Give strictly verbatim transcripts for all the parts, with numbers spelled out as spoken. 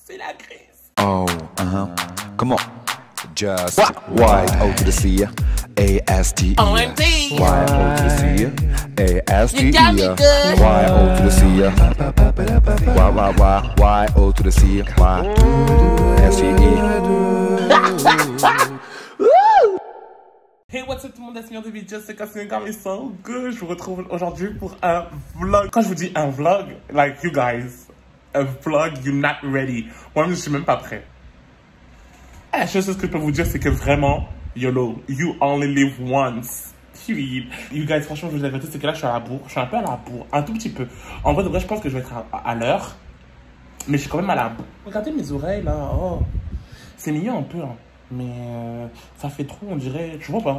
C'est la Grèce. Oh, uh-huh. Come on. Just Y O to the C, A S T E. O M G. Y O to the C, A S T E. You got me good. Y O to the C. Y, Y, Y, Y O to the C, Y S T E. Hey, what's up tout le monde, c'est de vidéo, c'est Cassine Gami So Good. Je vous retrouve aujourd'hui pour un vlog. Quand je vous dis un vlog, like you guys, a vlog, you're not ready. Moi, je suis même pas prêt. La seule chose que je peux vous dire, c'est que vraiment, YOLO, you only live once. Period. You guys, franchement, je vous dis la vérité, c'est que là, je suis à la bourre. Je suis un peu à la bourre, un tout petit peu. En vrai, de vrai, je pense que je vais être à, à, à l'heure. Mais je suis quand même à la bourre. Regardez mes oreilles, là. Oh. C'est mignon un peu, hein. Mais euh, ça fait trop, on dirait... Je vois pas.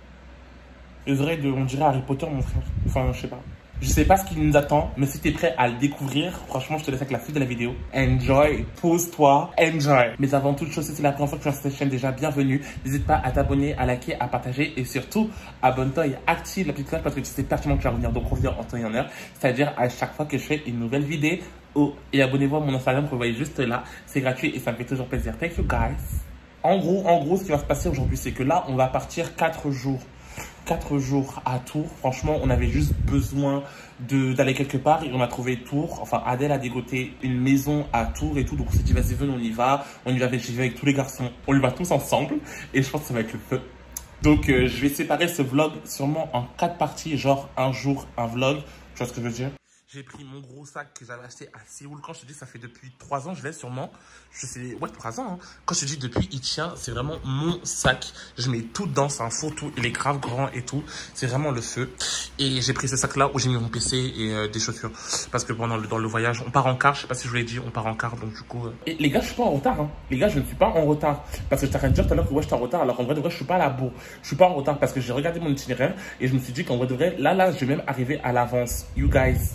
Les oreilles de... On dirait Harry Potter, mon frère. Enfin, je sais pas. Je sais pas ce qui nous attend, mais si t'es prêt à le découvrir, franchement, je te laisse avec la suite de la vidéo. Enjoy, pose-toi, enjoy. Mais avant toute chose, si c'est la première fois que tu es sur cette chaîne, déjà bienvenue. N'hésite pas à t'abonner, à liker, à partager et surtout, abonne-toi et active la petite cloche parce que tu sais pertinemment que tu vas revenir, donc reviens en temps et en heure. C'est-à-dire à chaque fois que je fais une nouvelle vidéo. Oh, et abonnez-vous à mon Instagram que vous voyez juste là. C'est gratuit et ça me fait toujours plaisir. Thank you guys. En gros, en gros, ce qui va se passer aujourd'hui, c'est que là, on va partir quatre jours. quatre jours à Tours. Franchement, on avait juste besoin d'aller quelque part et on a trouvé Tours. Enfin, Adèle a dégoté une maison à Tours et tout. Donc, on s'est dit, vas-y, venez, on y va. On y va, j'y vais avec tous les garçons. On y va tous ensemble. Et je pense que ça va être le feu. Donc, euh, je vais séparer ce vlog sûrement en quatre parties. Genre, un jour, un vlog. Tu vois ce que je veux dire? J'ai pris mon gros sac que j'avais acheté à Séoul. Quand je te dis, ça fait depuis trois ans, je l'ai sûrement. Je sais, ouais, trois ans. Hein. Quand je te dis depuis, il tient, c'est vraiment mon sac. Je mets tout dedans, c'est un faux tout. Il est grave grand et tout. C'est vraiment le feu. Et j'ai pris ce sac-là où j'ai mis mon P C et euh, des chaussures. Parce que pendant le, dans le voyage, on part en car. Je sais pas si je vous l'ai dit, on part en car. Donc, du coup. Euh... Et les gars, je suis pas en retard. Hein. Les gars, je ne suis pas en retard. Parce que je t'arrête de dire tout à l'heure que ouais, je suis en retard. Alors, en vrai de vrai, je suis pas à la bourre. Je suis pas en retard parce que j'ai regardé mon itinéraire et je me suis dit qu'en vrai de vrai, là, là, je vais même arriver à l'avance. You guys.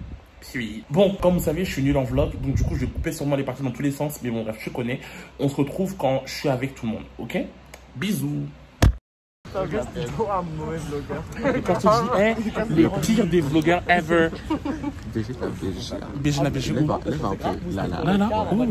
Bon, comme vous savez, je suis nul en vlog, donc du coup, je vais couper sûrement les parties dans tous les sens, mais bon, bref, je connais. On se retrouve quand je suis avec tout le monde, ok? Bisous. Un mauvais vlogueur. Et quand tu dis, hey, les pires des vlogueurs ever. B G la B G. B G la B G où? Lève un peu. Là, là. Là, là.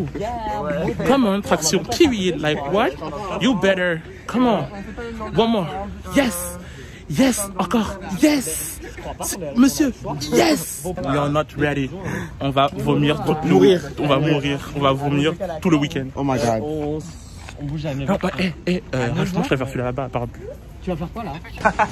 Oh. Come on, traction. Period. Like, what? You better. Come on. One more. Yes. Yes. Encore. Yes. Monsieur, yes! We are not ready. On va vomir, tout mourir. On va mourir. On va vomir tout le week-end. Oh my god. On, on bouge jamais. Non, bah, eh, eh, euh, moi, je préfère celui là-bas, par exemple. Tu vas faire quoi là?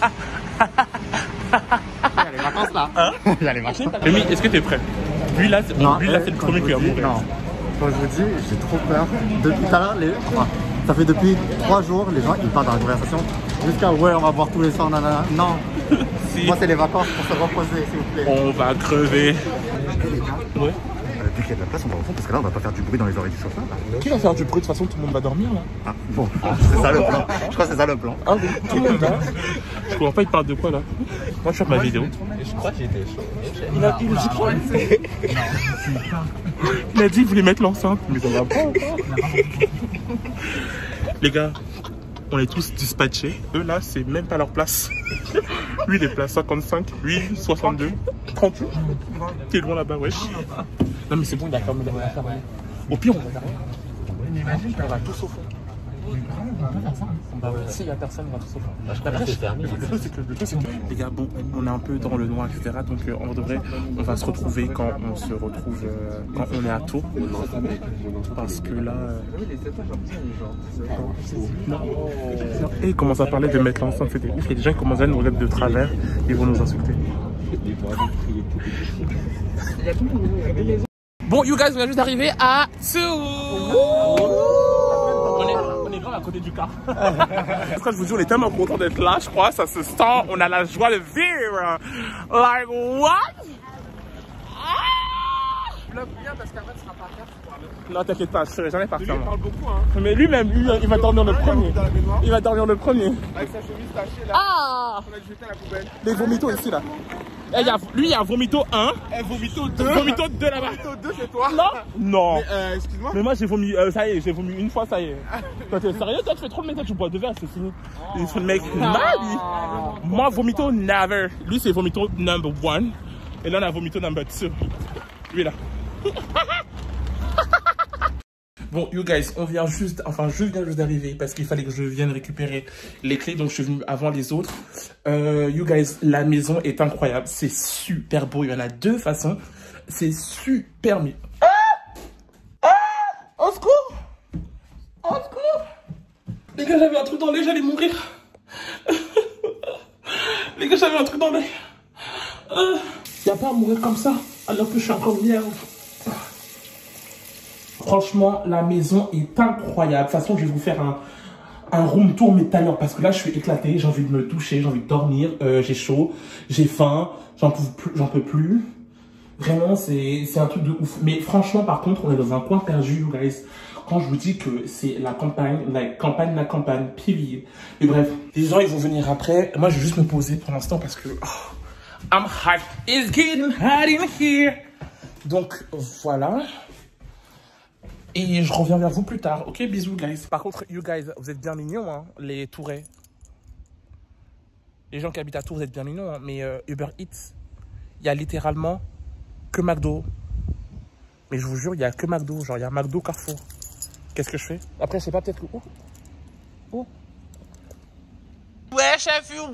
Il y a les vacances là. Hein? Il y a les vacances. Rémi, est-ce que t'es prêt? Lui là, c'est le premier qui va mourir. Non. Quand je vous dis, j'ai trop peur. Depuis tout à l'heure, les... enfin, ça fait depuis trois jours, les gens ils parlent dans la conversation. Jusqu'à ouais, on va boire tous les soirs, nanana. Non. Si. Moi, c'est les vacances pour se reposer, s'il vous plaît. On va crever. Ouais. Euh, dès qu'il y a de la place, on va au fond parce que là, on va pas faire du bruit dans les oreilles du chauffeur. Là. Qui va faire du bruit? De toute façon, tout le monde va dormir là. Ah, bon, ah, c'est ça le plan. Je crois que c'est ça le plan. Ah oui, tout le monde va. Je comprends pas, il parle de quoi là? Moi, je fais ma vidéo. Je crois que j'étais chaud. Il a, il, a il a dit qu'il voulait mettre l'enceinte, mais ça va pas. Les gars, on est tous dispatchés. Eux là, c'est même pas leur place. Lui, il est place cinquante-cinq, lui, soixante-deux, trente. T'es loin là-bas, wesh. Non, mais c'est bon, il a fermé la porte. Au pire, on va derrière. Mais imagine, on va tous au fond. On peut faire ça. Bah ouais, s'il n'y a personne, on va tous au fond. Bah, je préfère que c'est fermé. Le truc, c'est que le truc, c'est que les gars, bon, on est un peu dans le noir, et cetera. Donc, euh, on devrait, on va se retrouver quand on se retrouve, euh, quand on est à Tours. Parce que là. Euh... Non. Et ils commencent à parler de mettre l'enceinte. Il y a des gens qui commencent à nous regarder de travers. Ils vont nous insulter. Bon, you guys, on vient juste d'arriver à Tours. On est, on est grave à côté du car. Quand je vous dis, on est tellement content d'être là, je crois, ça se sent, on a la joie de vivre. Like, what? Bloque bien parce qu'après, tu seras pas faire. Non, t'inquiète pas, je serai jamais parti. Lui, il parle beaucoup, hein. Mais lui-même, lui, il va dormir le premier. Il va dormir le premier. Avec sa chemise tachée là. Ah! On a jeté à la poubelle. Les vomitos ici, là. Eh, y a, lui, il y a vomito un. Eh, vomito deux. Vomito deux là-bas. Vomito deux, c'est toi. Non? Non. Mais, euh, excuse-moi. Mais moi, j'ai vomi, euh, ça y est, j'ai vomi une fois, ça y est. Toi, t'es sérieux? Toi, tu fais trop de méthodes, tu bois deux verres, c'est fini. Il se fait le mec mal, lui. Moi, vomito never. Lui, c'est vomito number one. Et là, on a vomito number two. Lui, là. Bon, you guys, on vient juste, enfin, je viens juste d'arriver parce qu'il fallait que je vienne récupérer les clés, donc je suis venu avant les autres. Euh, you guys, la maison est incroyable, c'est super beau, il y en a deux façons, c'est super mieux. Ah! Ah! Au secours! Au secours! Les gars, j'avais un truc dans l'œil, j'allais mourir. Les gars, j'avais un truc dans l'œil. Il n'y a pas à mourir comme ça, alors que je suis encore vierge. Franchement, la maison est incroyable. De toute façon, je vais vous faire un, un room tour, mais d'ailleurs, parce que là, je suis éclatée. J'ai envie de me doucher, j'ai envie de dormir. Euh, j'ai chaud, j'ai faim, j'en peux plus. J'en peux plus. Vraiment, c'est un truc de ouf. Mais franchement, par contre, on est dans un coin perdu, you guys. Quand je vous dis que c'est la campagne, la campagne, la campagne, pilier. Mais bref, les gens, ils vont venir après. Moi, je vais juste me poser pour l'instant parce que... Oh, I'm hot. It's getting hot in here. Donc, voilà. Et je reviens vers vous plus tard. Ok, bisous, guys. Par contre, you guys, vous êtes bien mignons, hein, les Tourais. Les gens qui habitent à Tours, vous êtes bien mignons, hein, mais euh, Uber Eats, il y a littéralement que McDo. Mais je vous jure, il n'y a que McDo. Genre, il y a McDo, Carrefour. Qu'est-ce que je fais? Après, je sais pas, peut-être que... Oh. Oh. Wesh, everyone!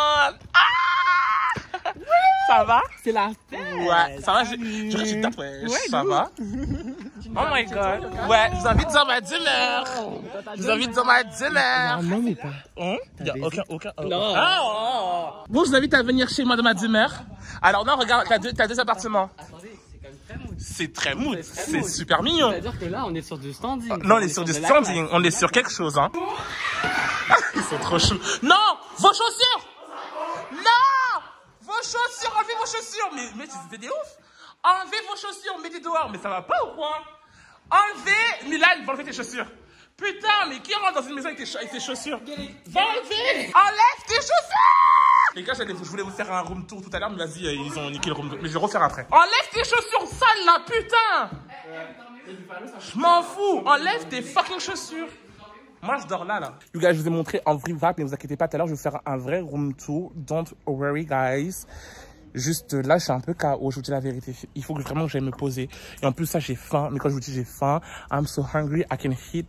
Ah! Ça va? C'est la fête! Ouais, ça va, je, je réussis ta wesh. Ouais, ça va? Oh my god! Ouais, je vous invite dans ma demeure! Je vous invite dans ma demeure! Non, mais pas. Hein? Il n'y a aucun, aucun... Non! Ah, oh, oh. Bon, je vous invite à venir chez moi dans ma demeure. Alors non, regarde, t'as deux, t'as deux appartements. C'est très mood, c'est super mignon. C'est-à-dire que là, on est sur du standing. Euh, non, on est sur du standing, on est sur quelque chose, hein. Ils sont trop chauds. Non, vos chaussures. Non, vos chaussures, enlevez vos chaussures. Mais, mais c'était des ouf. Enlevez vos chaussures, mettez dehors. Mais ça va pas ou quoi? Enlevez, Milan, va enlever tes chaussures. Putain, mais qui rentre dans une maison avec tes, avec tes chaussures? Va enlever. Enlève tes chaussures. Les gars, je voulais vous faire un room tour tout à l'heure, mais vas-y, ils ont niqué le room tour. Mais je vais refaire après. Enlève tes chaussures sales là, putain! Je m'en fous! Enlève tes fucking chaussures! Moi, je dors là, là. You guys, je vous ai montré en vrai rap, mais vous inquiétez pas, tout à l'heure, je vais vous faire un vrai room tour. Don't worry, guys. Juste là, je suis un peu K O, je vous dis la vérité. Il faut que vraiment que j'aille me poser. Et en plus, ça, j'ai faim. Mais quand je vous dis j'ai faim, I'm so hungry, I can hit.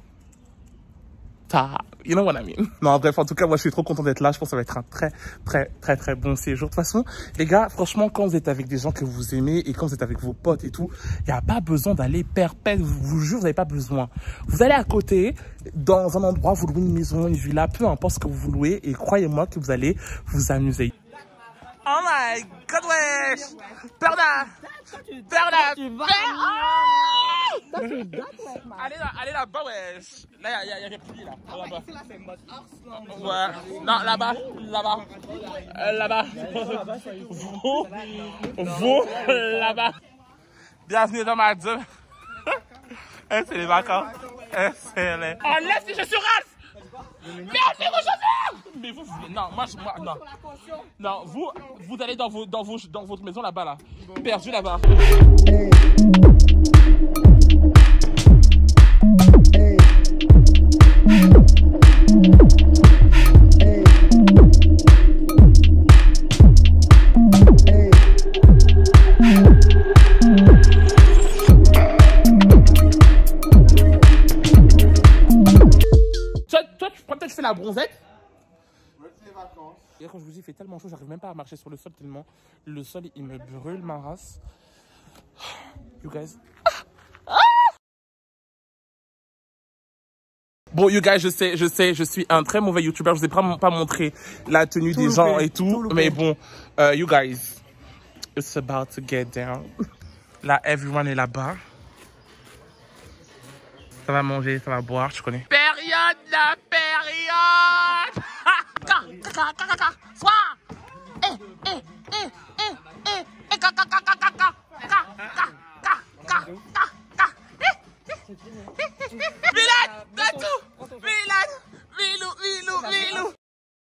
You know what I mean? Non, bref, en tout cas, moi, je suis trop content d'être là. Je pense que ça va être un très, très, très, très bon séjour. De toute façon, les gars, franchement, quand vous êtes avec des gens que vous aimez et quand vous êtes avec vos potes et tout, il n'y a pas besoin d'aller perpète. Je vous jure, vous n'avez pas besoin. Vous allez à côté, dans un endroit, vous louez une maison, une villa, peu importe ce que vous louez. Et croyez-moi que vous allez vous amuser. Oh my god, wesh! Perda! Perda! Allez là, allez là-bas, wesh! Là, il y a, y a, y a repris là. Là-bas. Ouais. Non, là-bas, là-bas. Euh, là-bas. Vous, vous, là-bas. Bienvenue dans ma demeure. Eh, c'est les vacances. Eh, c'est les... Enlève tes chaussures, Ralph! Mais enlevez vos chaussures! Mais vous, vous, non, moi, je, moi, non. Non, vous, vous allez dans, vos, dans, vos, dans votre maison là-bas, là. Perdu là-bas. La bronzette. Ouais, c'est les vacances. Et quand je vous dis, il fait tellement chaud, j'arrive même pas à marcher sur le sol tellement le sol il me brûle ma race. You guys. Ah! Bon, you guys, je sais, je sais, je suis un très mauvais YouTuber. Je vous ai pas, pas montré la tenue tout des gens et tout, tout mais bon, uh, you guys, it's about to get down. Là, everyone est là-bas. Ça va manger, ça va boire, tu connais. Période, la période. Soir. Eh, eh, eh, eh, eh, eh, ka, ka, ka, ka, ka, ka, ka, ka, ka, ka, ka. Milan, t'as tout. Milan, Milou, Milou, Milou.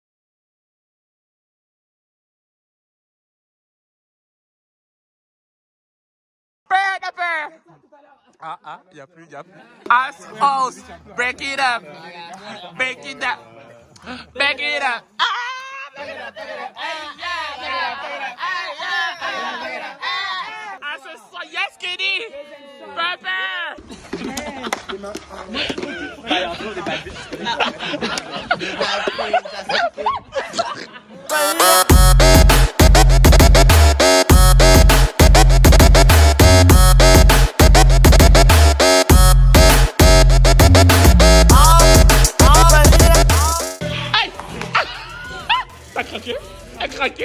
Père de père. Ah, ah, y'a plus, y'a plus. As host, break it up. Break it up. Break it up. Ah! Break it up, break it up. Ah, ce soir, yes, Kenny. Papa. T'as craqué? T'as craqué?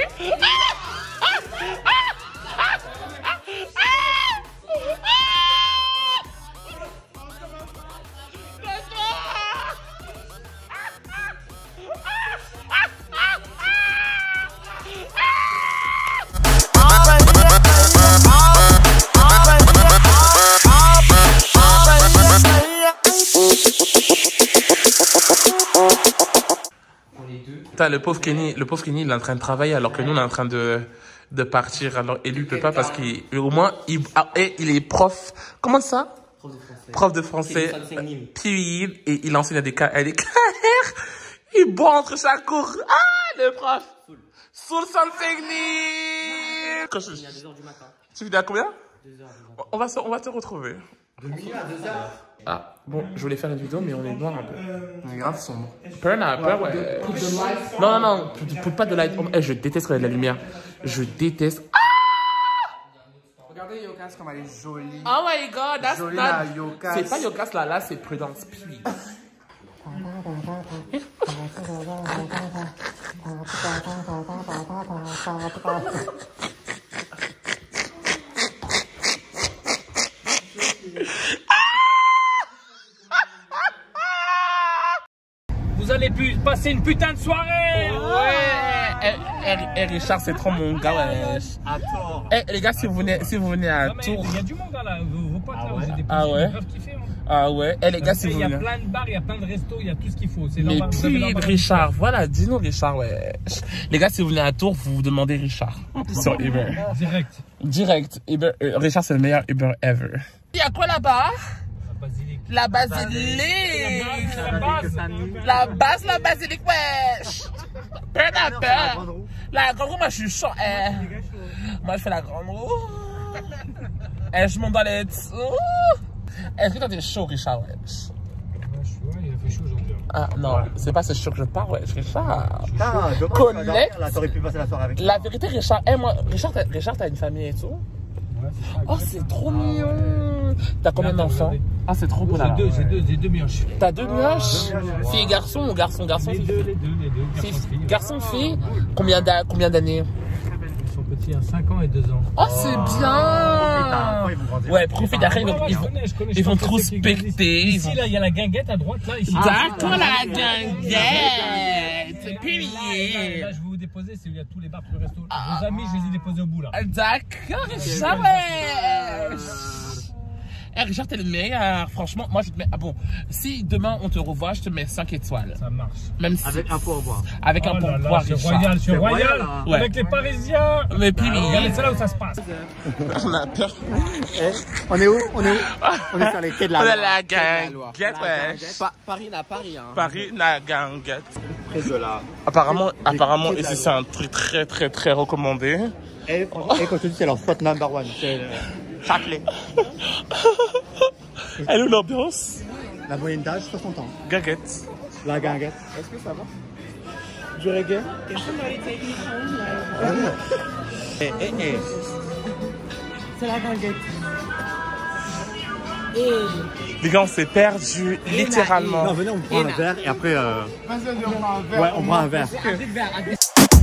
Putain, le pauvre Kenny, le pauvre Kenny, il est en train de travailler alors que nous, on est en train de, de partir. Alors, et lui, il peut pas parce qu'il, au moins, il, ah, et il est prof. Comment ça? Prof de français. Prof de français. Puis, et il enseigne à des K R. Il boit entre chaque cours. Ah, le prof. Soul something new. Quand je... Il y a deux heures du matin. Tu finis à combien? deux heures. On va, se, on va te retrouver. De minuit à deux heures. Ah, bon, je voulais faire une vidéo, mais on est noir un peu. On est grave sombre. Peur, n'a peur, ouais. Non, non, non, put pas de light. Oh, hey, je déteste la lumière. Je déteste. Ah! Regardez Yokas comme elle est jolie. Oh my god, that's jolie not... C'est pas Yokas là, là c'est Prudence. Puis. Vous allez pu passer une putain de soirée. Ouais. Eh, eh, Richard, c'est trop mon gars, ouais. À tort. Eh, les gars, si vous venez, si vous venez à Tours. Il y a du monde là, vos, vos potes là, vous avez des Ah ouais. Kiffer, ah ouais. Eh, les gars, si vous venez. Il y a plein de bars, il y a plein de restos, il y a tout ce qu'il faut. Mais puis, Richard, voilà, dis-nous Richard, ouais. Les gars, si vous venez à Tours, vous vous demandez Richard. Sur Uber. Direct. Direct. Uber, euh, Richard, c'est le meilleur Uber ever. Il y a quoi là-bas? La basilique. La base. La base, la basilique, wesh. Peur à peur. La grande roue, moi, je suis chaud. Eh. Moi, je fais la grande roue. Eh, je monte dans les dessous. Est-ce que toi, t'es chaud, Richard, wesh? Ouais, il a fait chaud aujourd'hui. Ah, non, c'est pas ce chaud que je te parle, wesh, Richard. Putain, je Connect. Là, t'aurais pu passer la soirée avec La vérité, Richard, eh, moi, Richard, t'as Richard, t'as une famille et tout? Oh, c'est trop mignon. T'as combien d'enfants? Ah, c'est trop beau là. J'ai deux, j'ai deux, j'ai deux mioches. T'as deux mioches? Fille et garçon ou garçon, garçon, Les fille? deux, les deux, les deux. Garçon, fille? Combien d'années? Ils sont petits, à cinq ans et deux ans. Oh, c'est bien! Ouais, profite après, ils vont, ils vont, ils vont trop specter. Ici, là, il y a la guinguette à droite, là. D'accord, la guinguette! Puis, là, je vais vous déposer, c'est où il y a tous les bars, tous les restos. Vos amis, je les ai déposés au bout, là. D'accord, Richard, ouais! Eh, Richard, t'es le meilleur. Franchement, moi, je te mets. Ah bon, si demain on te revoit, je te mets cinq étoiles. Ça marche. Même si. Avec un pourboire. Avec Oh un là là, pourboire, c'est Richard. royal, c'est royal. royal, hein. Ouais. Avec les Parisiens. Mais puis, Regardez, c'est là où ça se passe. on a peur. Eh, on est où? On est où? On est sur les quais de la On loi. a la ganguette, ouais. Pa Paris n'a Paris, hein. Paris, la ganguette. Près de là. Apparemment, apparemment, ici, c'est un truc très, très, très recommandé. Et, et quand je te dis, c'est leur spot number one. C'est le Châtelet. Elle est où l'ambiance? La moyenne d'âge, soixante ans. Ganguette. La ganguette. Est-ce que ça va? Du reggae? Eh, eh, eh. C'est la ganguette. Les gars, on s'est perdu, littéralement. Non, venez, on prend un verre et après. Euh... Ouais, on prend un verre. Un verre, un verre.